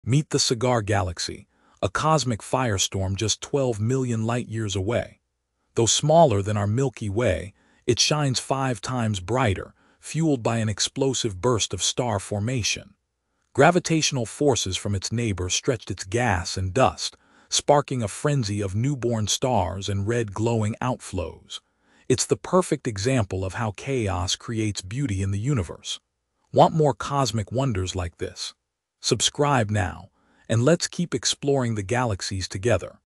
Meet the Cigar Galaxy, a cosmic firestorm just 12 million light-years away. Though smaller than our Milky Way, it shines 5 times brighter, fueled by an explosive burst of star formation. Gravitational forces from its neighbor stretched its gas and dust, sparking a frenzy of newborn stars and red glowing outflows. It's the perfect example of how chaos creates beauty in the universe. Want more cosmic wonders like this? Subscribe now, and let's keep exploring the galaxies together.